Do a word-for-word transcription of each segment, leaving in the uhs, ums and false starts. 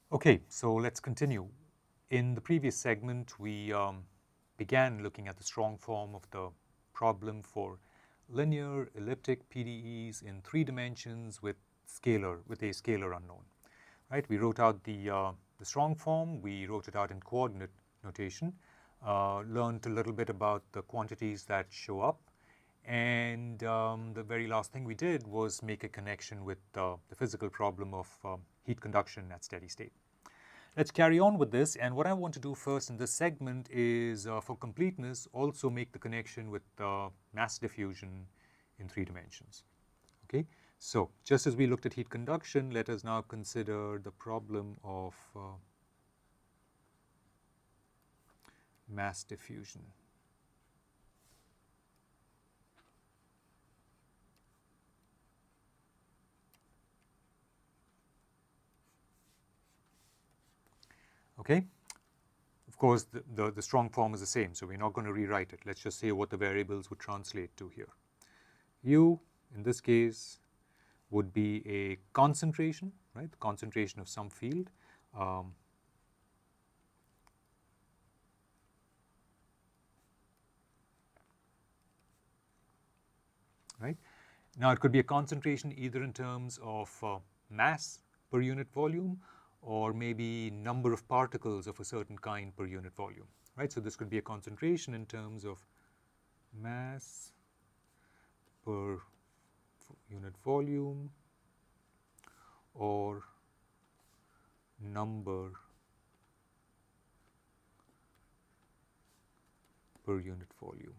Okay, so let's continue. In the previous segment, we um, began looking at the strong form of the problem for linear elliptic P D Es in three dimensions with scalar, with a scalar unknown. Right? We wrote out the uh, the strong form. We wrote it out in coordinate notation. Uh, learned a little bit about the quantities that show up, and um, the very last thing we did was make a connection with uh, the physical problem of uh, heat conduction at steady state. Let's carry on with this, and what I want to do first in this segment is, uh, for completeness, also make the connection with uh, mass diffusion in three dimensions. Okay, so just as we looked at heat conduction, let us now consider the problem of uh, mass diffusion. Okay, of course the, the, the strong form is the same, so we're not going to rewrite it. Let's just say what the variables would translate to here. U, in this case, would be a concentration, right? The concentration of some field. Um, right? Now, it could be a concentration either in terms of uh, mass per unit volume, or maybe number of particles of a certain kind per unit volume, right? So this could be a concentration in terms of mass per unit volume or number per unit volume.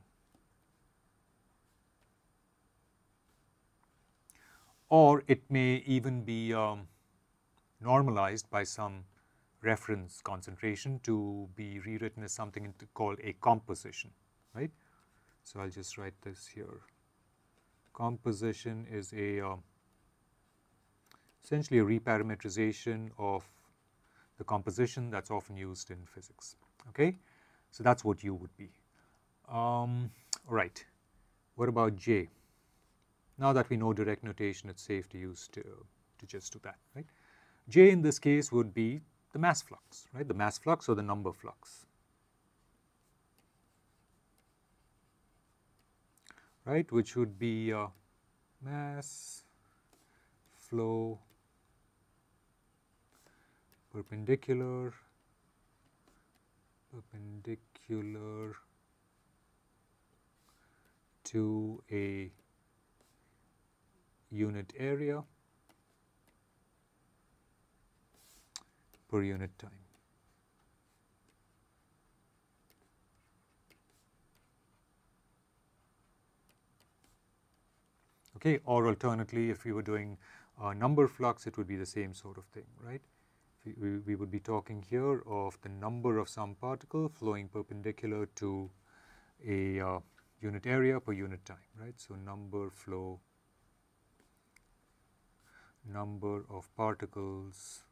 Or it may even be um, normalized by some reference concentration to be rewritten as something called a composition, right? So I'll just write this here. Composition is a uh, essentially a reparametrization of the composition that's often used in physics. Okay, so that's what U would be. Um, all right, what about J? Now that we know direct notation, it's safe to use to, to just do that, right? J in this case would be the mass flux, right? The mass flux or the number flux, right? Which would be uh, mass flow perpendicular, perpendicular to a unit area per unit time. Okay, or alternately, if we were doing uh, number flux, it would be the same sort of thing, right? We, we, we would be talking here of the number of some particle flowing perpendicular to a uh, unit area per unit time, right? So number flow, number of particles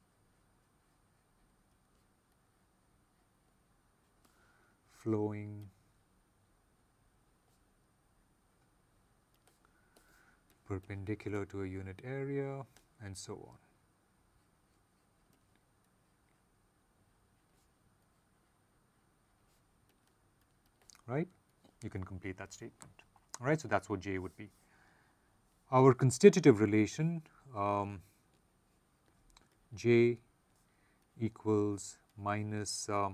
flowing perpendicular to a unit area, and so on. Right? You can complete that statement. All right, so that's what J would be. Our constitutive relation, um, J equals minus um,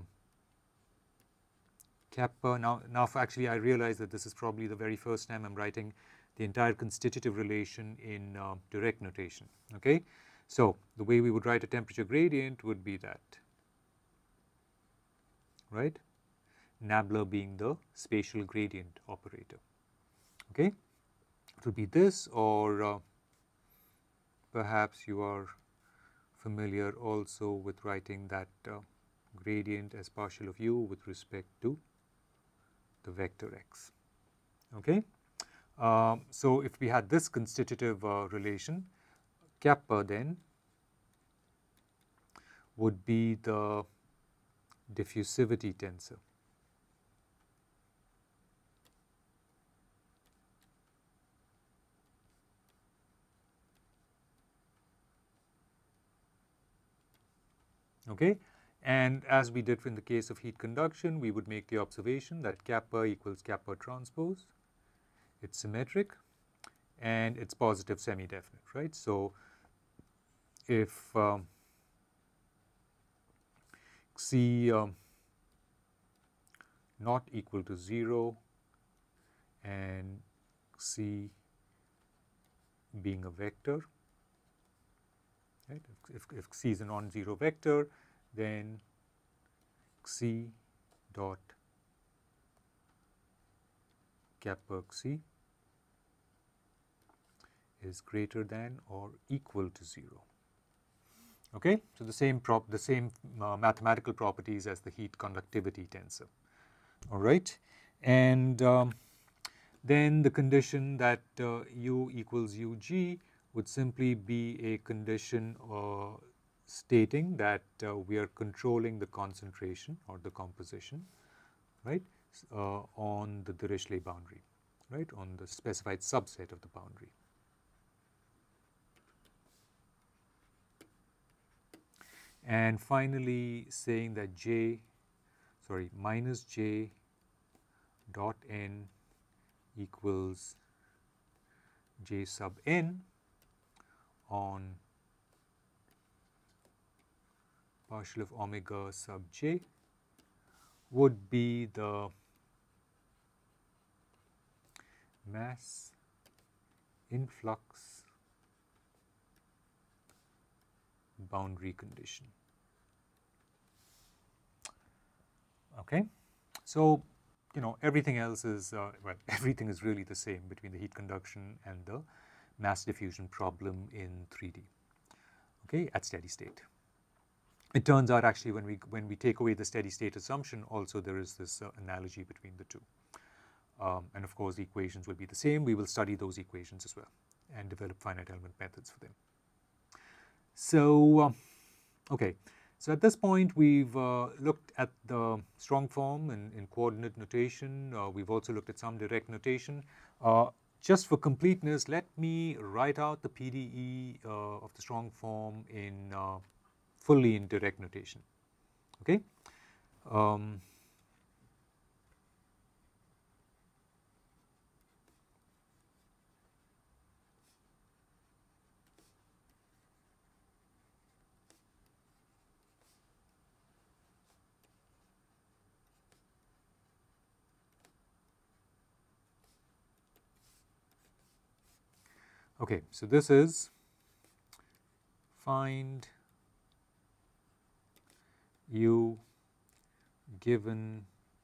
kappa. Now, now actually I realize that this is probably the very first time I'm writing the entire constitutive relation in uh, direct notation, okay? So the way we would write a temperature gradient would be that, right? Nabla being the spatial gradient operator, okay? It would be this, or uh, perhaps you are familiar also with writing that uh, gradient as partial of u with respect to the vector x, okay? Um, so if we had this constitutive uh, relation, kappa then would be the diffusivity tensor. Okay, and as we did in the case of heat conduction, we would make the observation that kappa equals kappa transpose. It's symmetric and it's positive semi-definite, right? So if um, C um, not equal to zero and C being a vector, right? If, if, if C is a non-zero vector, then C dot kappa C is greater than or equal to zero. Okay, so the same prop, the same uh, mathematical properties as the heat conductivity tensor. All right, and um, then the condition that uh, U equals U G would simply be a condition uh, stating that uh, we are controlling the concentration or the composition, right, uh, on the Dirichlet boundary, right, on the specified subset of the boundary. And finally saying that J, sorry, minus J dot N equals J sub N on partial of omega sub J would be the mass influx boundary condition. Okay, so you know everything else is uh, well, everything is really the same between the heat conduction and the mass diffusion problem in three D. Okay, at steady state. It turns out actually when we when we take away the steady state assumption, also there is this uh, analogy between the two. Um, and of course, the equations will be the same. We will study those equations as well and develop finite element methods for them. So, uh, okay. So at this point, we've uh, looked at the strong form in, in coordinate notation. Uh, we've also looked at some direct notation. Uh, just for completeness, let me write out the P D E uh, of the strong form in uh, fully in direct notation. Okay. Um, Okay, so this is find U given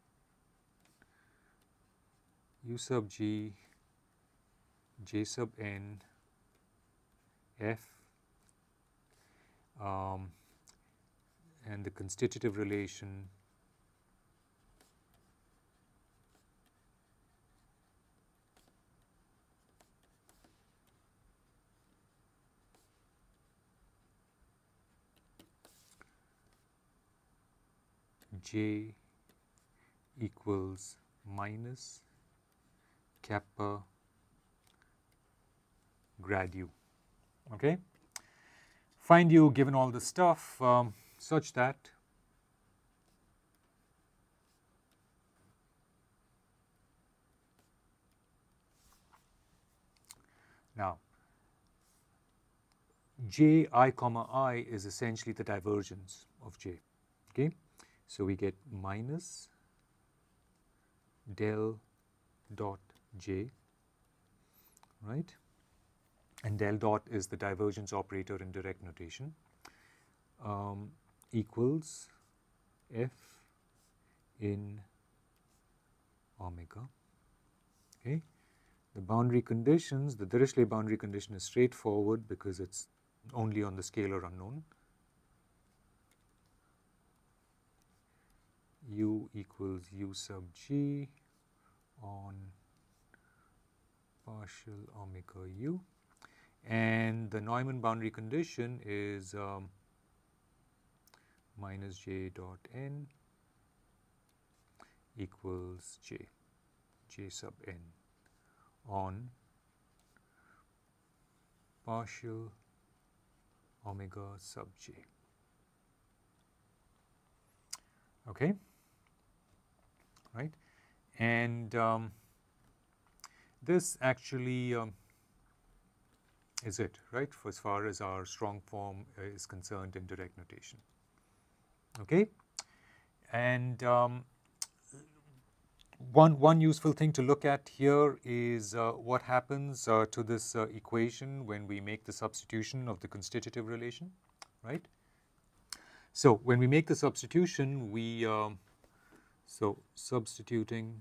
U sub G J sub N F um, and the constitutive relation J equals minus kappa grad U. Okay. Find U given all this stuff um, such that now J I comma I is essentially the divergence of J. Okay. So we get minus del dot J, right? And del dot is the divergence operator in direct notation, um, equals F in omega. Okay. The boundary conditions, the Dirichlet boundary condition is straightforward because it's only on the scalar unknown. U equals U sub G on partial omega U, and the Neumann boundary condition is um, minus J dot N equals J, J sub N on partial omega sub J. Okay, right, and um, this actually um, is it, right, for as far as our strong form is concerned in direct notation. Okay, and um, one one useful thing to look at here is uh, what happens uh, to this uh, equation when we make the substitution of the constitutive relation, right? So when we make the substitution, we um, so substituting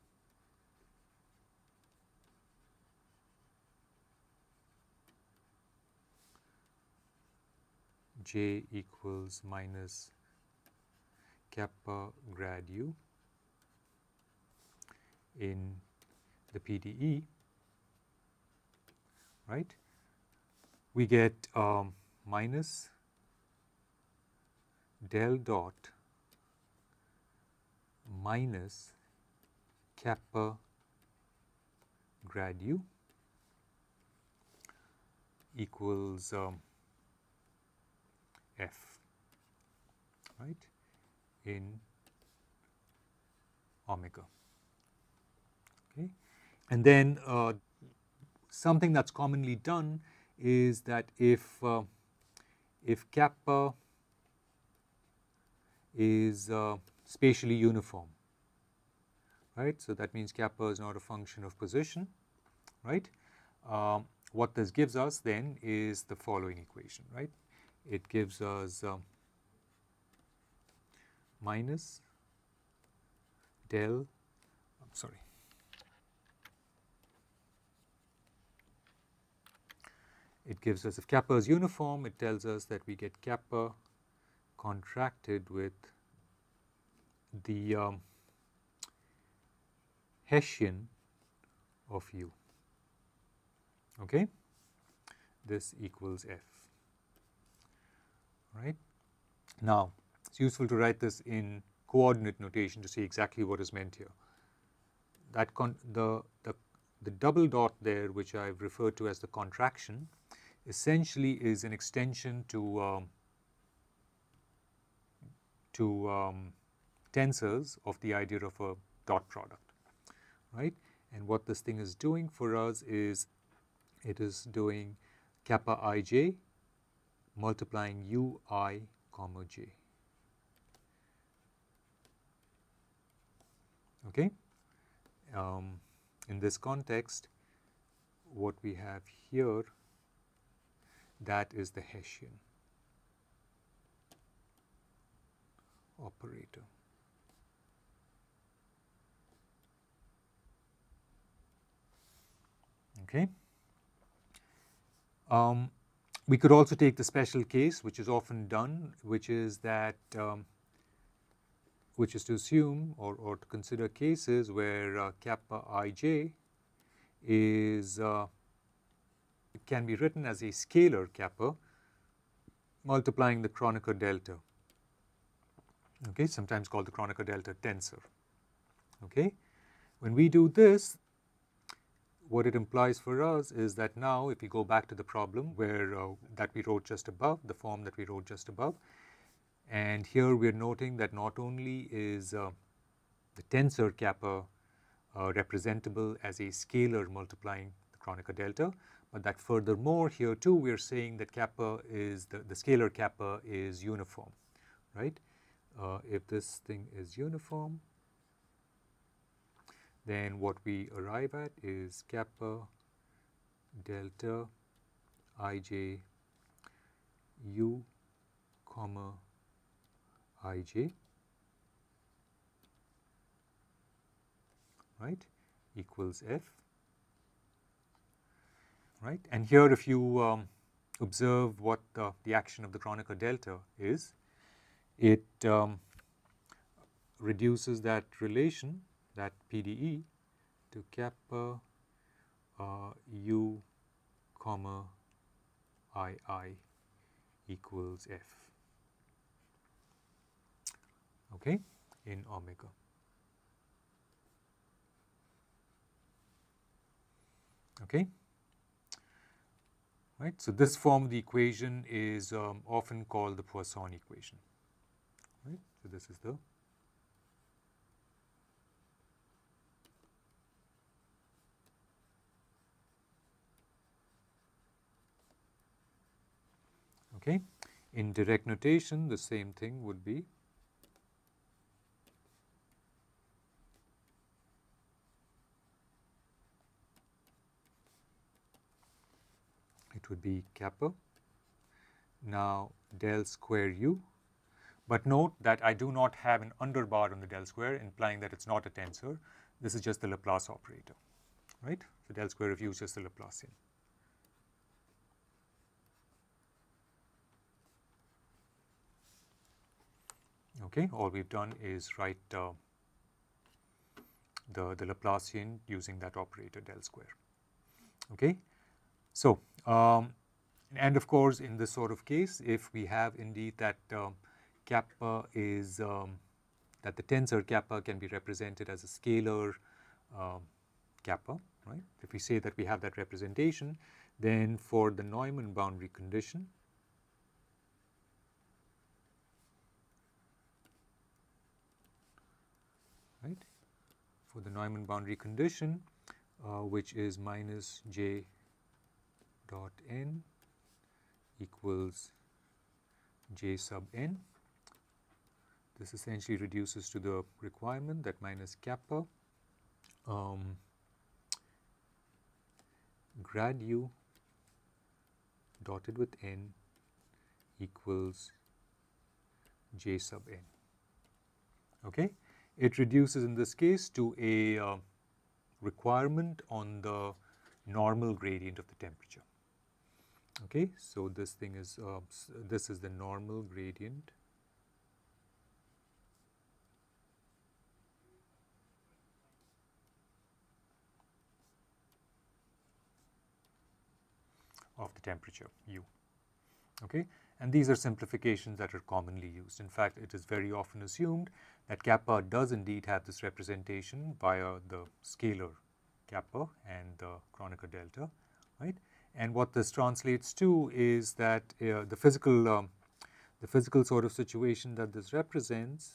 j equals minus kappa grad u in the P D E, right, we get um, minus del dot minus kappa grad u equals um, f, right, in omega. Okay. And then uh, something that's commonly done is that if uh, if kappa is uh, spatially uniform, right, so that means kappa is not a function of position, right, um, what this gives us then is the following equation, right. It gives us um, minus del, I'm sorry, it gives us, if kappa is uniform, it tells us that we get kappa contracted with the um, Hessian of u, okay, this equals f, right. Now, it's useful to write this in coordinate notation to see exactly what is meant here. That con the, the, the double dot there, which I've referred to as the contraction, essentially is an extension to um, to um, tensors of the idea of a dot product, right? And what this thing is doing for us is it is doing kappa ij multiplying ui comma j. Okay. Um, in this context, what we have here, that is the Hessian operator. Okay. Um, we could also take the special case, which is often done, which is that um, which is to assume or, or to consider cases where uh, kappa ij is uh, it can be written as a scalar kappa multiplying the Kronecker delta, okay, sometimes called the Kronecker delta tensor. Okay, when we do this, what it implies for us is that now if we go back to the problem where uh, that we wrote just above, the form that we wrote just above, and here we are noting that not only is uh, the tensor kappa uh, representable as a scalar multiplying the Kronecker delta, but that furthermore here too we are saying that kappa is, the, the scalar kappa is uniform, right? Uh, if this thing is uniform, then what we arrive at is kappa delta ij u comma ij, right, equals f, right. And here if you um, observe what the, the action of the Kronecker delta is, it um, reduces that relation, that P D E, to kappa uh, u comma ii equals f, okay, in omega. Okay, right. So this form of the equation is um, often called the Poisson equation, right. So this is the Okay. In direct notation, the same thing would be it would be kappa. Now del square u, but note that I do not have an underbar on the del square, implying that it's not a tensor. This is just the Laplace operator, right? So del square of u is just the Laplacian. Okay, all we've done is write uh, the, the Laplacian using that operator del square. Okay, so um, and of course in this sort of case, if we have indeed that uh, kappa is um, that the tensor kappa can be represented as a scalar uh, kappa, right? If we say that we have that representation, then for the Neumann boundary condition, right? For the Neumann boundary condition, uh, which is minus j dot n equals j sub n, this essentially reduces to the requirement that minus kappa um, grad u dotted with n equals j sub n. Okay, it reduces in this case to a uh, requirement on the normal gradient of the temperature. Okay, so this thing is uh, this is the normal gradient of the temperature u. Okay, and these are simplifications that are commonly used. In fact, it is very often assumed that kappa does indeed have this representation via the scalar kappa and the Kronecker delta, right? And what this translates to is that uh, the physical um, the physical sort of situation that this represents.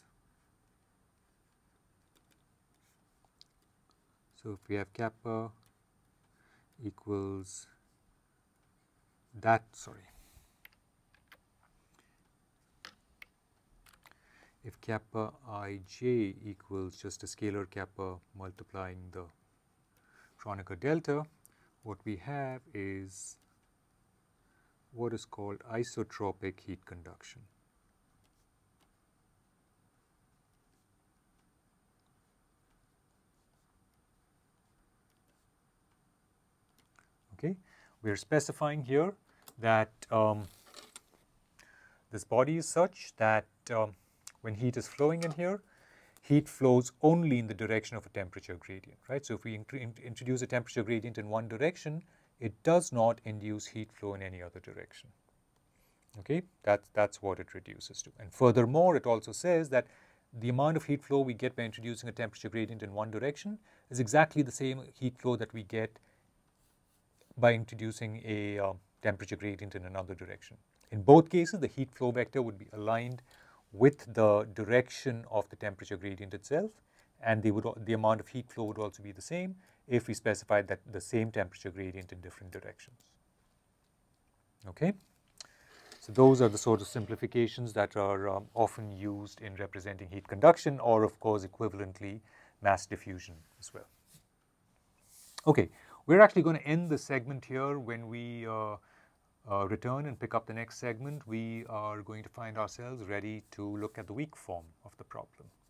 So if we have kappa equals that, sorry, if kappa ij equals just a scalar kappa multiplying the Kronecker delta, what we have is what is called isotropic heat conduction. Okay, we are specifying here that um, this body is such that um, when heat is flowing in here, heat flows only in the direction of a temperature gradient, right? So if we in introduce a temperature gradient in one direction, it does not induce heat flow in any other direction. Okay, that's, that's what it reduces to. And furthermore, it also says that the amount of heat flow we get by introducing a temperature gradient in one direction is exactly the same heat flow that we get by introducing a uh, temperature gradient in another direction. In both cases, the heat flow vector would be aligned with the direction of the temperature gradient itself, and they would, the amount of heat flow would also be the same if we specified that the same temperature gradient in different directions. Okay, so those are the sort of simplifications that are um, often used in representing heat conduction, or of course equivalently mass diffusion as well. Okay, we're actually going to end the segment here. When we uh, uh, return and pick up the next segment, we are going to find ourselves ready to look at the weak form of the problem.